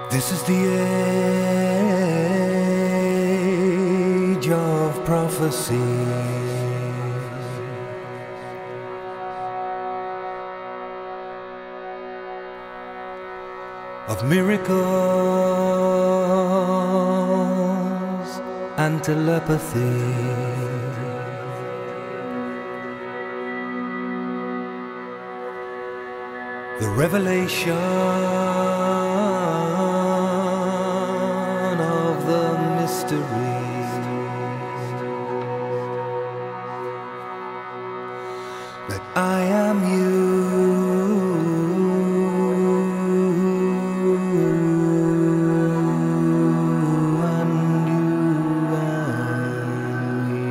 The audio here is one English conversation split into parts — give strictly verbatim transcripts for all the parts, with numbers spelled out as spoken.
This is the age of prophecy, of miracles and telepathy. The revelation of the mysteries that I am you and you are me.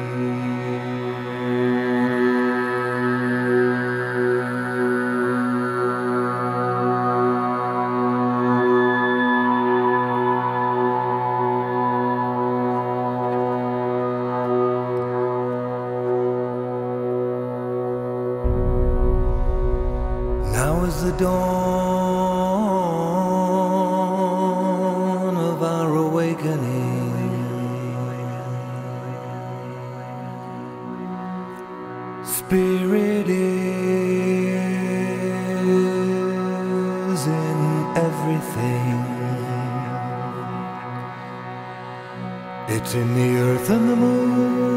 Now is the dawn of our awakening. Spirit is in everything. It's in the earth and the moon.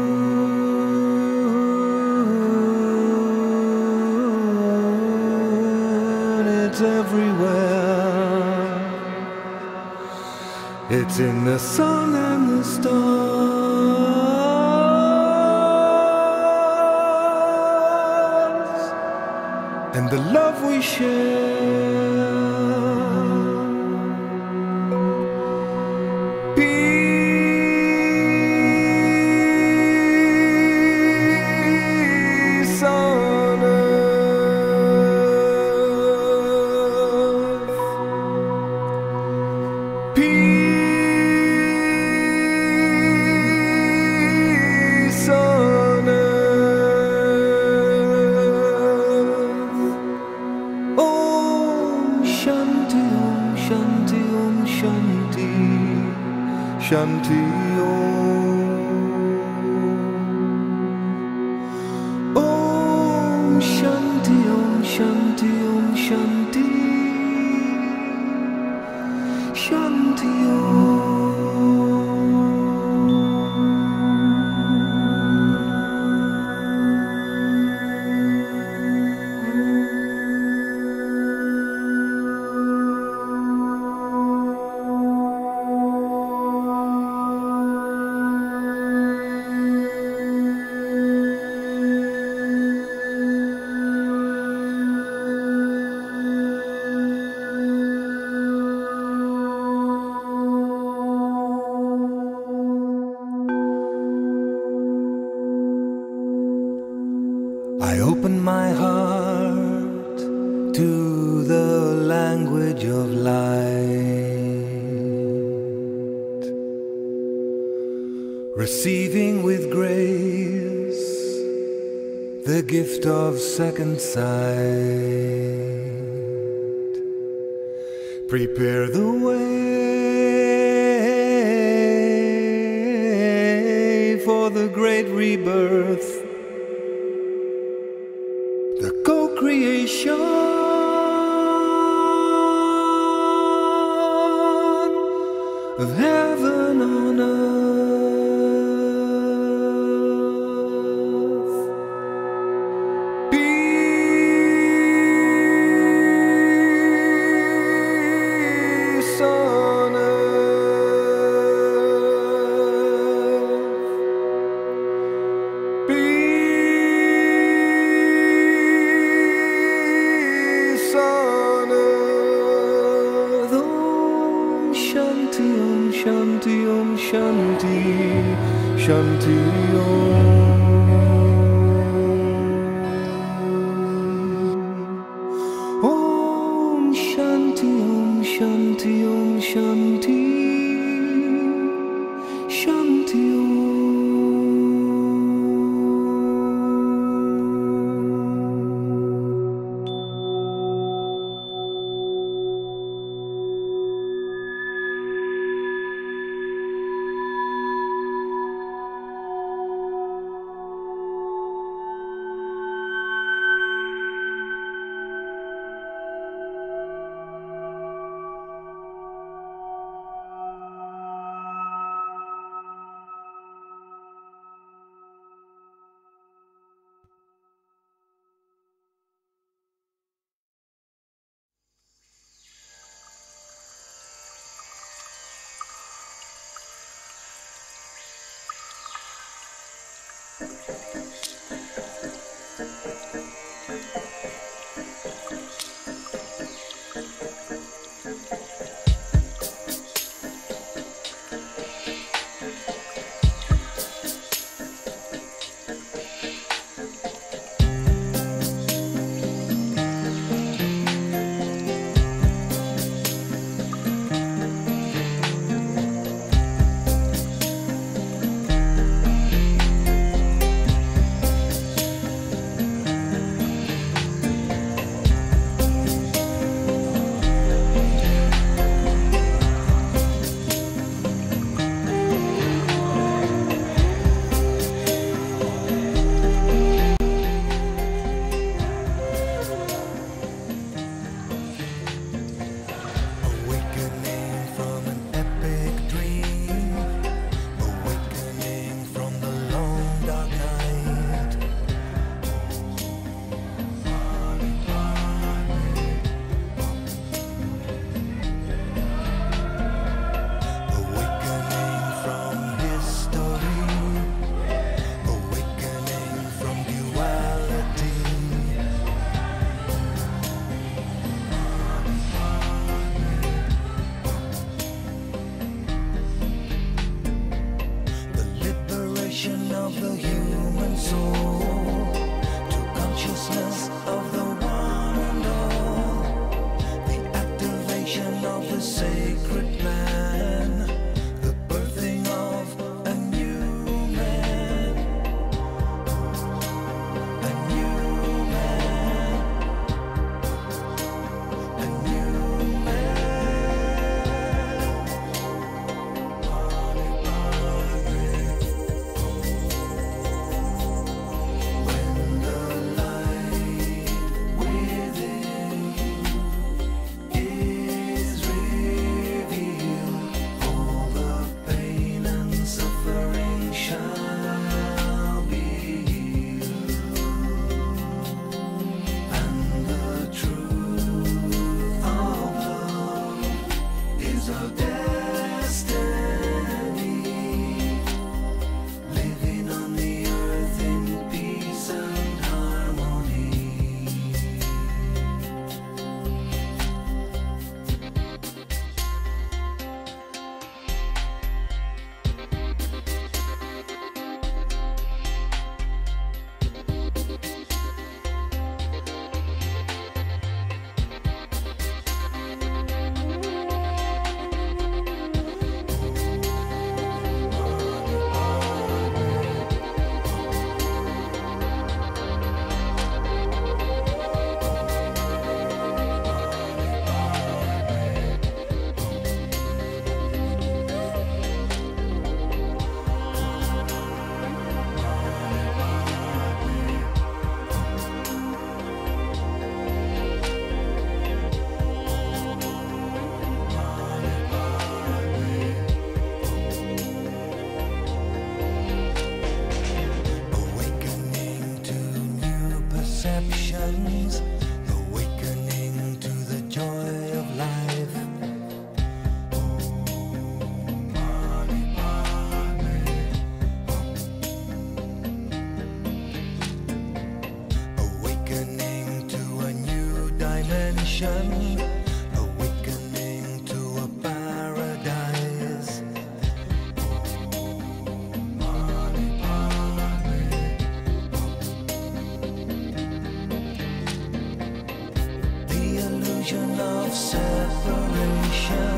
It's everywhere. It's in the sun and the stars and the love we share. Peace on earth. Peace on earth. Om Shanti, Om Shanti, Om Shanti, Shanti Om. Om Shanti, Om Shanti, Om Shanti, Shanti Om. I open my heart to the language of light, receiving with grace the gift of second sight. Prepare the way for the great rebirth, the co-creation of heaven on earth. Peace on earth. Peace on earth. Om Shanti, Om Shanti, Om Shanti, Shanti Om. Om Shanti, Om Shanti, Om Shanti, Shanti Om. elevation of the human soul to consciousness of the one and all, the activation of the sacred plan, the birthing of a new man, a new man, a new man. When the light within is revealed, all the pain and suffering shall be healed, and the truth of love is our destiny, living on the earth in peace and harmony. Awakening to new perceptions, awakening to the joy of life. Awakening to a new dimension, awakening to a paradise. The illusion of separation